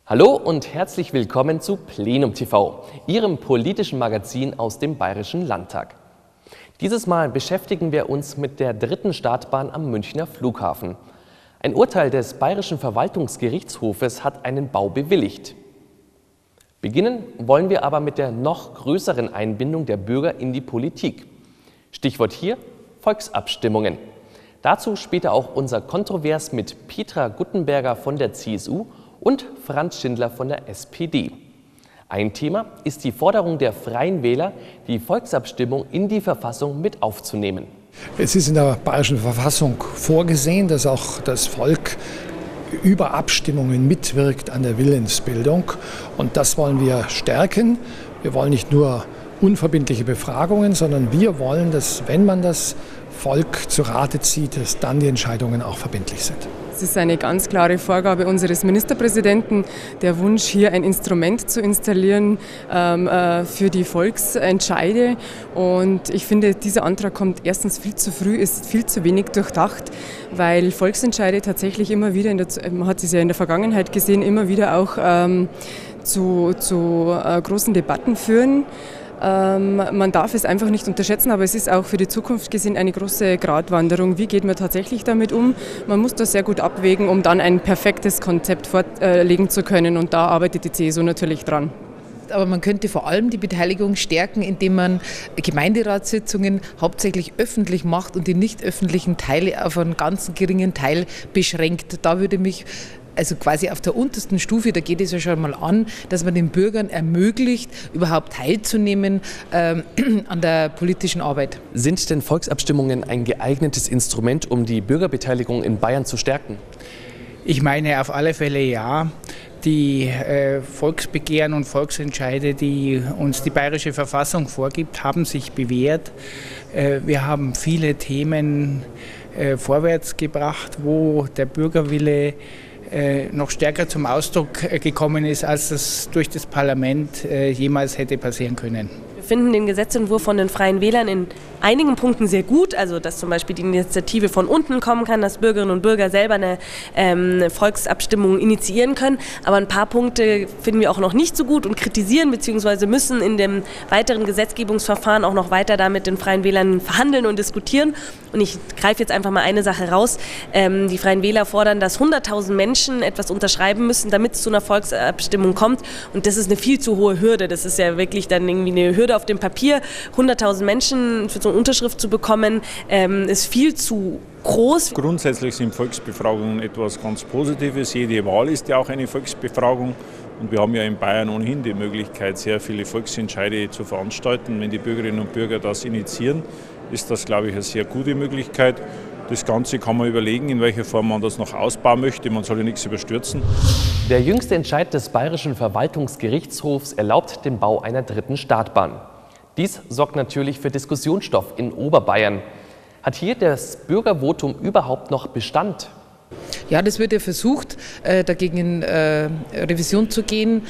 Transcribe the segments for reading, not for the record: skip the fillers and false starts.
Hallo und herzlich willkommen zu Plenum TV, Ihrem politischen Magazin aus dem Bayerischen Landtag. Dieses Mal beschäftigen wir uns mit der dritten Startbahn am Münchner Flughafen. Ein Urteil des Bayerischen Verwaltungsgerichtshofes hat einen Bau bewilligt. Beginnen wollen wir aber mit der noch größeren Einbindung der Bürger in die Politik. Stichwort hier Volksabstimmungen. Dazu später auch unser Kontrovers mit Petra Guttenberger von der CSU und Franz Schindler von der SPD. Ein Thema ist die Forderung der Freien Wähler, die Volksabstimmung in die Verfassung mit aufzunehmen. Es ist in der Bayerischen Verfassung vorgesehen, dass auch das Volk über Abstimmungen mitwirkt an der Willensbildung. Und das wollen wir stärken. Wir wollen nicht nur unverbindliche Befragungen, sondern wir wollen, dass, wenn man das Volk zu Rate zieht, dass dann die Entscheidungen auch verbindlich sind. Es ist eine ganz klare Vorgabe unseres Ministerpräsidenten, der Wunsch, hier ein Instrument zu installieren für die Volksentscheide. Und ich finde, dieser Antrag kommt erstens viel zu früh, ist viel zu wenig durchdacht, weil Volksentscheide tatsächlich immer wieder, man hat es ja in der Vergangenheit gesehen, immer wieder auch zu großen Debatten führen. Man darf es einfach nicht unterschätzen, aber es ist auch für die Zukunft gesehen eine große Gratwanderung. Wie geht man tatsächlich damit um? Man muss das sehr gut abwägen, um dann ein perfektes Konzept vorlegen zu können, und da arbeitet die CSU natürlich dran. Aber man könnte vor allem die Beteiligung stärken, indem man Gemeinderatssitzungen hauptsächlich öffentlich macht und die nicht öffentlichen Teile auf einen ganz geringen Teil beschränkt. Da würde mich also quasi auf der untersten Stufe, da geht es ja schon mal an, dass man den Bürgern ermöglicht, überhaupt teilzunehmen an der politischen Arbeit. Sind denn Volksabstimmungen ein geeignetes Instrument, um die Bürgerbeteiligung in Bayern zu stärken? Ich meine auf alle Fälle ja. Die Volksbegehren und Volksentscheide, die uns die Bayerische Verfassung vorgibt, haben sich bewährt. Wir haben viele Themen vorwärts gebracht, wo der Bürgerwille noch stärker zum Ausdruck gekommen ist, als das durch das Parlament jemals hätte passieren können. Wir finden den Gesetzentwurf von den Freien Wählern in einigen Punkten sehr gut, also dass zum Beispiel die Initiative von unten kommen kann, dass Bürgerinnen und Bürger selber eine Volksabstimmung initiieren können. Aber ein paar Punkte finden wir auch noch nicht so gut und kritisieren, beziehungsweise müssen in dem weiteren Gesetzgebungsverfahren auch noch weiter da mit den Freien Wählern verhandeln und diskutieren. Und ich greife jetzt einfach mal eine Sache raus. Die Freien Wähler fordern, dass 100.000 Menschen etwas unterschreiben müssen, damit es zu einer Volksabstimmung kommt. Und das ist eine viel zu hohe Hürde. Das ist ja wirklich dann irgendwie eine Hürde auf dem Papier. 100.000 Menschen für so eine Unterschrift zu bekommen, ist viel zu groß. Grundsätzlich sind Volksbefragungen etwas ganz Positives. Jede Wahl ist ja auch eine Volksbefragung. Und wir haben ja in Bayern ohnehin die Möglichkeit, sehr viele Volksentscheide zu veranstalten. Wenn die Bürgerinnen und Bürger das initiieren, ist das, glaube ich, eine sehr gute Möglichkeit. Das Ganze kann man überlegen, in welcher Form man das noch ausbauen möchte. Man soll ja nichts überstürzen. Der jüngste Entscheid des Bayerischen Verwaltungsgerichtshofs erlaubt den Bau einer dritten Startbahn. Dies sorgt natürlich für Diskussionsstoff in Oberbayern. Hat hier das Bürgervotum überhaupt noch Bestand? Ja, das wird ja versucht, dagegen in Revision zu gehen.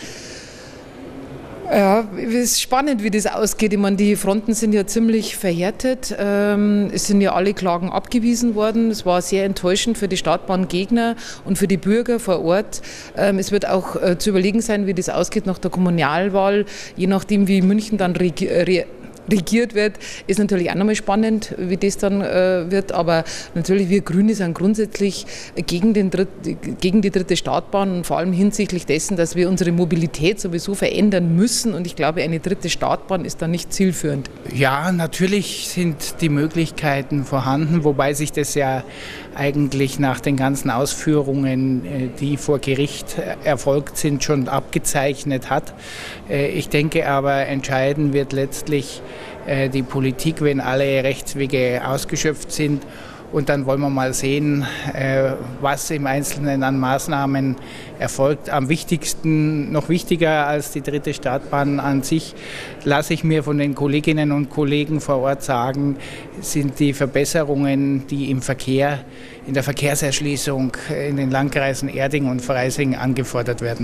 Ja, es ist spannend, wie das ausgeht. Ich meine, die Fronten sind ja ziemlich verhärtet. Es sind ja alle Klagen abgewiesen worden. Es war sehr enttäuschend für die Startbahngegner und für die Bürger vor Ort. Es wird auch zu überlegen sein, wie das ausgeht nach der Kommunalwahl. Je nachdem, wie München dann regiert wird, ist natürlich auch nochmal spannend, wie das dann wird. Aber natürlich, wir Grüne sind grundsätzlich gegen die dritte Startbahn und vor allem hinsichtlich dessen, dass wir unsere Mobilität sowieso verändern müssen. Und ich glaube, eine dritte Startbahn ist da nicht zielführend. Ja, natürlich sind die Möglichkeiten vorhanden, wobei sich das ja eigentlich nach den ganzen Ausführungen, die vor Gericht erfolgt sind, schon abgezeichnet hat. Ich denke aber, entscheiden wird letztlich die Politik, wenn alle Rechtswege ausgeschöpft sind. Und dann wollen wir mal sehen, was im Einzelnen an Maßnahmen erfolgt. Am wichtigsten, noch wichtiger als die dritte Startbahn an sich, lasse ich mir von den Kolleginnen und Kollegen vor Ort sagen, sind die Verbesserungen, die im Verkehr, in der Verkehrserschließung in den Landkreisen Erding und Freising angefordert werden.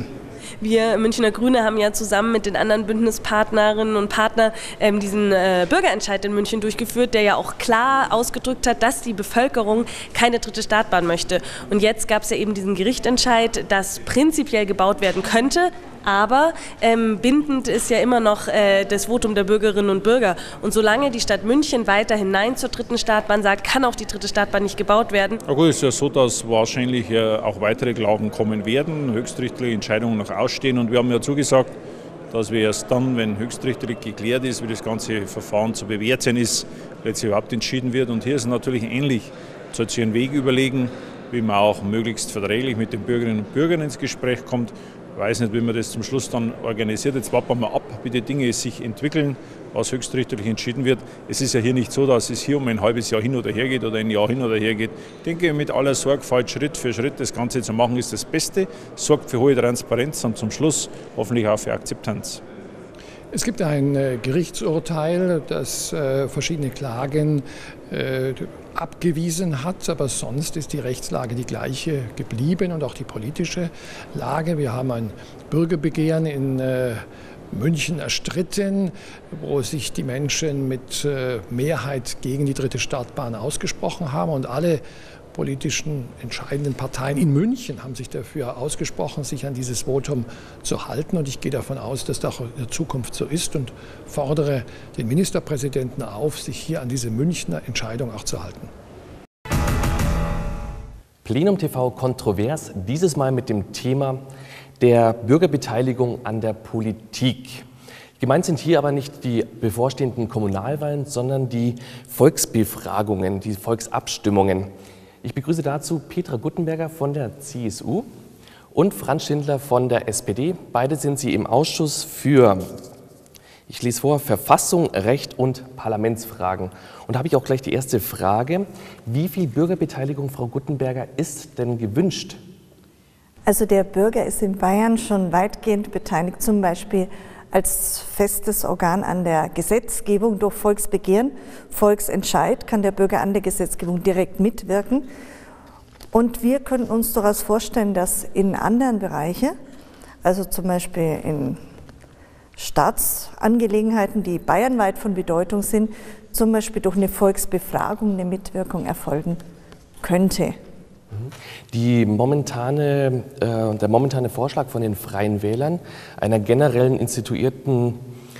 Wir Münchner Grüne haben ja zusammen mit den anderen Bündnispartnerinnen und Partnern diesen Bürgerentscheid in München durchgeführt, der ja auch klar ausgedrückt hat, dass die Bevölkerung keine dritte Startbahn möchte. Und jetzt gab es ja eben diesen Gerichtentscheid, dass prinzipiell gebaut werden könnte. Aber bindend ist ja immer noch das Votum der Bürgerinnen und Bürger. Und solange die Stadt München weiterhin Nein zur dritten Startbahn sagt, kann auch die dritte Startbahn nicht gebaut werden. Na gut, es ist ja so, dass wahrscheinlich auch weitere Klagen kommen werden, höchstrichterliche Entscheidungen noch ausstehen. Und wir haben ja zugesagt, dass wir erst dann, wenn höchstrichterlich geklärt ist, wie das ganze Verfahren zu bewerten ist, letztlich überhaupt entschieden wird. Und hier ist es natürlich ähnlich. Es soll sich einen Weg überlegen, wie man auch möglichst verträglich mit den Bürgerinnen und Bürgern ins Gespräch kommt. Ich weiß nicht, wie man das zum Schluss dann organisiert. Jetzt warten wir mal ab, wie die Dinge sich entwickeln, was höchstrichterlich entschieden wird. Es ist ja hier nicht so, dass es hier um ein halbes Jahr hin oder her geht oder ein Jahr hin oder her geht. Ich denke, mit aller Sorgfalt, Schritt für Schritt das Ganze zu machen, ist das Beste. Sorgt für hohe Transparenz und zum Schluss hoffentlich auch für Akzeptanz. Es gibt ein Gerichtsurteil, das verschiedene Klagen abgewiesen hat, aber sonst ist die Rechtslage die gleiche geblieben und auch die politische Lage. Wir haben ein Bürgerbegehren in München erstritten, wo sich die Menschen mit Mehrheit gegen die dritte Startbahn ausgesprochen haben und alle politischen entscheidenden Parteien in München haben sich dafür ausgesprochen, sich an dieses Votum zu halten. Und ich gehe davon aus, dass das auch in der Zukunft so ist und fordere den Ministerpräsidenten auf, sich hier an diese Münchner Entscheidung auch zu halten. Plenum TV kontrovers, dieses Mal mit dem Thema der Bürgerbeteiligung an der Politik. Gemeint sind hier aber nicht die bevorstehenden Kommunalwahlen, sondern die Volksbefragungen, die Volksabstimmungen. Ich begrüße dazu Petra Guttenberger von der CSU und Franz Schindler von der SPD. Beide sind sie im Ausschuss für, ich lese vor, Verfassung, Recht und Parlamentsfragen. Und da habe ich auch gleich die erste Frage. Wie viel Bürgerbeteiligung, Frau Guttenberger, ist denn gewünscht? Also der Bürger ist in Bayern schon weitgehend beteiligt, zum Beispiel als festes Organ an der Gesetzgebung durch Volksbegehren, Volksentscheid, kann der Bürger an der Gesetzgebung direkt mitwirken. Und wir könnten uns durchaus vorstellen, dass in anderen Bereichen, also zum Beispiel in Staatsangelegenheiten, die bayernweit von Bedeutung sind, zum Beispiel durch eine Volksbefragung eine Mitwirkung erfolgen könnte. Der momentane Vorschlag von den Freien Wählern einer generellen instituierten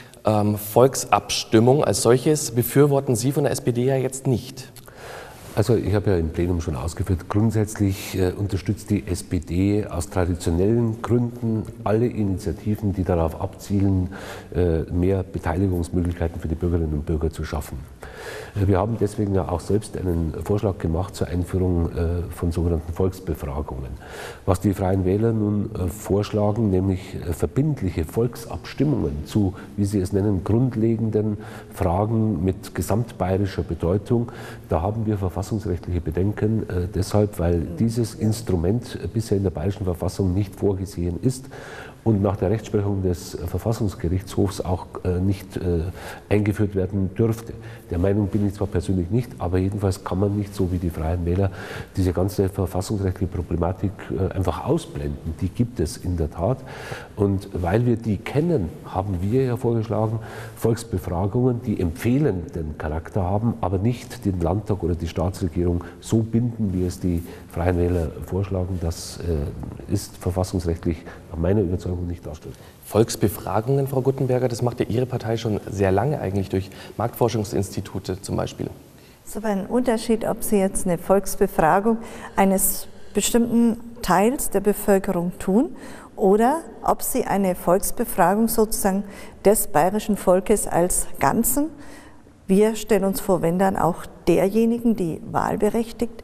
Volksabstimmung als solches befürworten Sie von der SPD ja jetzt nicht. Also ich habe ja im Plenum schon ausgeführt, grundsätzlich unterstützt die SPD aus traditionellen Gründen alle Initiativen, die darauf abzielen, mehr Beteiligungsmöglichkeiten für die Bürgerinnen und Bürger zu schaffen. Wir haben deswegen ja auch selbst einen Vorschlag gemacht zur Einführung von sogenannten Volksbefragungen. Was die Freien Wähler nun vorschlagen, nämlich verbindliche Volksabstimmungen zu, wie sie es nennen, grundlegenden Fragen mit gesamtbayerischer Bedeutung, da haben wir verfassungsrechtliche Bedenken, deshalb, weil dieses Instrument bisher in der bayerischen Verfassung nicht vorgesehen ist und nach der Rechtsprechung des Verfassungsgerichtshofs auch nicht eingeführt werden dürfte. Der Meinung bin ich zwar persönlich nicht, aber jedenfalls kann man nicht, so wie die Freien Wähler, diese ganze verfassungsrechtliche Problematik einfach ausblenden. Die gibt es in der Tat. Und weil wir die kennen, haben wir ja vorgeschlagen, Volksbefragungen, die empfehlenden Charakter haben, aber nicht den Landtag oder die Staatsregierung so binden, wie es die Freien Wähler vorschlagen. Das ist verfassungsrechtlich nach meiner Überzeugung nicht darstellbar. Volksbefragungen, Frau Guttenberger, das macht ja Ihre Partei schon sehr lange eigentlich durch Marktforschungsinstitute zum Beispiel. Es ist aber ein Unterschied, ob Sie jetzt eine Volksbefragung eines bestimmten Teils der Bevölkerung tun oder ob Sie eine Volksbefragung sozusagen des bayerischen Volkes als Ganzen. Wir stellen uns vor, wenn dann auch derjenigen, die wahlberechtigt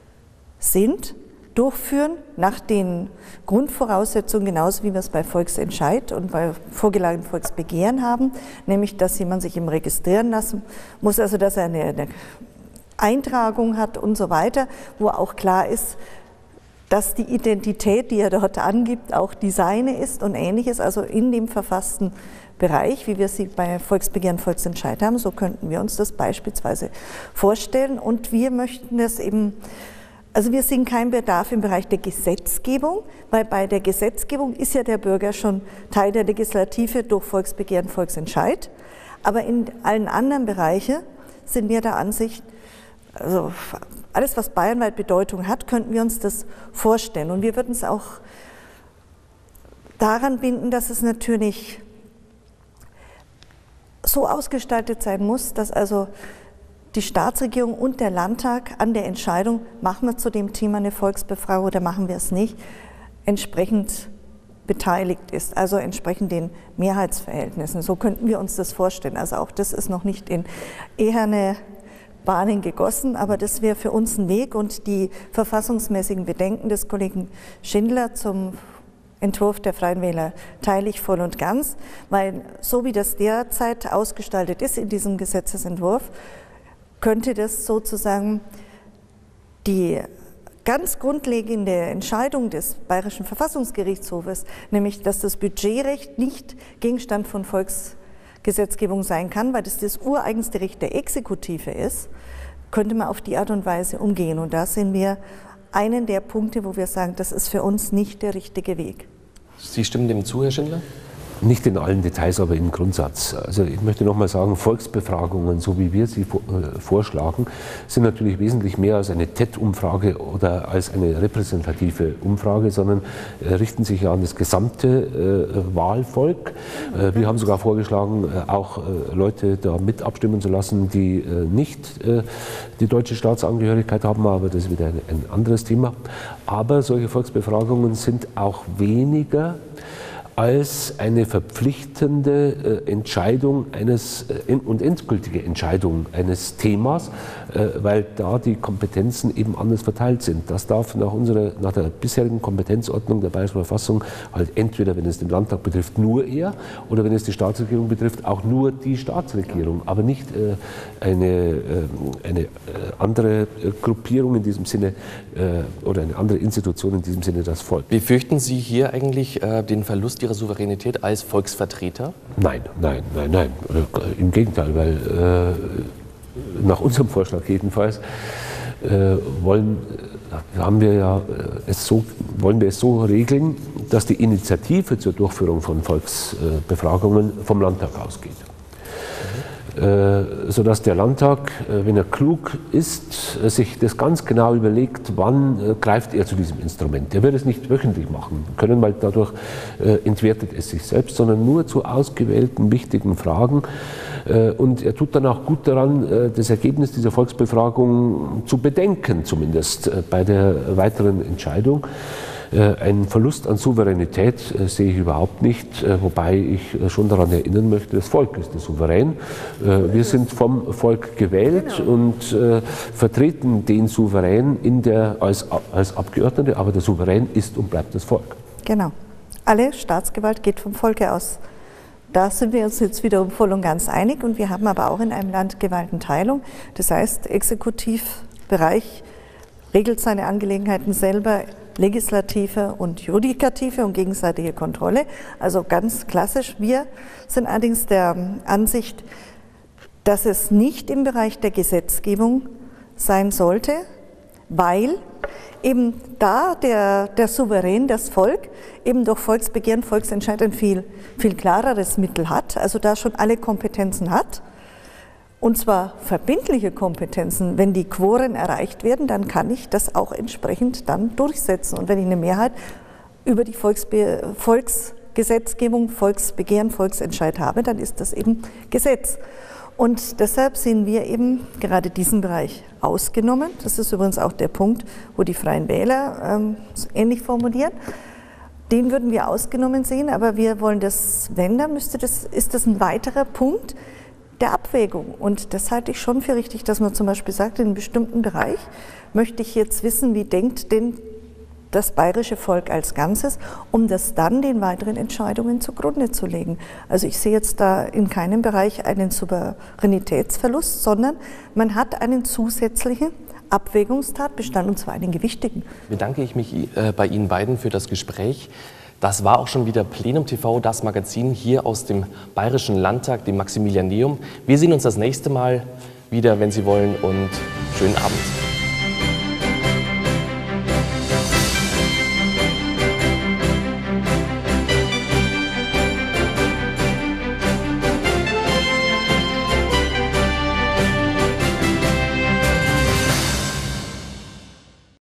sind, durchführen nach den Grundvoraussetzungen, genauso wie wir es bei Volksentscheid und bei vorgelagerten Volksbegehren haben, nämlich dass jemand sich eben registrieren lassen muss, also dass er eine Eintragung hat und so weiter, wo auch klar ist, dass die Identität, die er dort angibt, auch die seine ist und ähnliches, also in dem verfassten Bereich, wie wir sie bei Volksbegehren, Volksentscheid haben, so könnten wir uns das beispielsweise vorstellen und wir möchten das eben Also wir sehen keinen Bedarf im Bereich der Gesetzgebung, weil bei der Gesetzgebung ist ja der Bürger schon Teil der Legislative durch Volksbegehren, Volksentscheid. Aber in allen anderen Bereichen sind wir der Ansicht, also alles, was bayernweit Bedeutung hat, könnten wir uns das vorstellen. Und wir würden es auch daran binden, dass es natürlich so ausgestaltet sein muss, dass also die Staatsregierung und der Landtag an der Entscheidung, machen wir zu dem Thema eine Volksbefragung oder machen wir es nicht, entsprechend beteiligt ist, also entsprechend den Mehrheitsverhältnissen. So könnten wir uns das vorstellen. Also auch das ist noch nicht in eherne Bahnen gegossen, aber das wäre für uns ein Weg, und die verfassungsmäßigen Bedenken des Kollegen Schindler zum Entwurf der Freien Wähler teile ich voll und ganz, weil so wie das derzeit ausgestaltet ist in diesem Gesetzesentwurf, könnte das sozusagen die ganz grundlegende Entscheidung des Bayerischen Verfassungsgerichtshofes, nämlich dass das Budgetrecht nicht Gegenstand von Volksgesetzgebung sein kann, weil das ureigenste Recht der Exekutive ist, könnte man auf die Art und Weise umgehen. Und da sehen wir einen der Punkte, wo wir sagen, das ist für uns nicht der richtige Weg. Sie stimmen dem zu, Herr Schindler? Nicht in allen Details, aber im Grundsatz. Also ich möchte noch mal sagen, Volksbefragungen, so wie wir sie vorschlagen, sind natürlich wesentlich mehr als eine TED-Umfrage oder als eine repräsentative Umfrage, sondern richten sich ja an das gesamte Wahlvolk. Wir haben sogar vorgeschlagen, auch Leute da mit abstimmen zu lassen, die nicht die deutsche Staatsangehörigkeit haben, aber das ist wieder ein anderes Thema. Aber solche Volksbefragungen sind auch weniger als eine verpflichtende Entscheidung und endgültige Entscheidung eines Themas, weil da die Kompetenzen eben anders verteilt sind. Das darf nach der bisherigen Kompetenzordnung der Bayerischen Verfassung halt entweder, wenn es den Landtag betrifft, nur er, oder wenn es die Staatsregierung betrifft, auch nur die Staatsregierung, aber nicht eine andere Gruppierung in diesem Sinne oder eine andere Institution in diesem Sinne, das Volk. Befürchten Sie hier eigentlich den Verlust Ihrer Souveränität als Volksvertreter? Nein. Im Gegenteil, weil nach unserem Vorschlag jedenfalls wollen wir es so regeln, dass die Initiative zur Durchführung von Volksbefragungen vom Landtag ausgeht. Sodass der Landtag, wenn er klug ist, sich das ganz genau überlegt, wann greift er zu diesem Instrument. Er wird es nicht wöchentlich machen können, weil dadurch entwertet es sich selbst, sondern nur zu ausgewählten wichtigen Fragen. Und er tut dann auch gut daran, das Ergebnis dieser Volksbefragung zu bedenken, zumindest bei der weiteren Entscheidung. Einen Verlust an Souveränität sehe ich überhaupt nicht, wobei ich schon daran erinnern möchte, das Volk ist der Souverän. Wir sind vom Volk gewählt und vertreten den Souverän als Abgeordnete, aber der Souverän ist und bleibt das Volk. Genau. Alle Staatsgewalt geht vom Volke aus. Da sind wir uns jetzt wiederum voll und ganz einig, und wir haben aber auch in einem Land Gewaltenteilung. Das heißt, Exekutivbereich regelt seine Angelegenheiten selber, Legislative und Judikative und gegenseitige Kontrolle. Also ganz klassisch. Wir sind allerdings der Ansicht, dass es nicht im Bereich der Gesetzgebung sein sollte, weil eben da der Souverän, das Volk, eben durch Volksbegehren, Volksentscheid ein viel klareres Mittel hat, also da schon alle Kompetenzen hat. Und zwar verbindliche Kompetenzen. Wenn die Quoren erreicht werden, dann kann ich das auch entsprechend dann durchsetzen. Und wenn ich eine Mehrheit über die Volksgesetzgebung, Volksbegehren, Volksentscheid habe, dann ist das eben Gesetz. Und deshalb sehen wir eben gerade diesen Bereich ausgenommen. Das ist übrigens auch der Punkt, wo die Freien Wähler ähnlich formulieren. Den würden wir ausgenommen sehen, aber wir wollen das, wenn, dann ist das ein weiterer Punkt der Abwägung. Und das halte ich schon für richtig, dass man zum Beispiel sagt, in einem bestimmten Bereich möchte ich jetzt wissen, wie denkt denn das bayerische Volk als Ganzes, um das dann den weiteren Entscheidungen zugrunde zu legen. Also ich sehe jetzt da in keinem Bereich einen Souveränitätsverlust, sondern man hat einen zusätzlichen Abwägungstatbestand, und zwar einen gewichtigen. Bedanke ich mich bei Ihnen beiden für das Gespräch. Das war auch schon wieder Plenum TV, das Magazin hier aus dem Bayerischen Landtag, dem Maximilianeum. Wir sehen uns das nächste Mal wieder, wenn Sie wollen, und schönen Abend.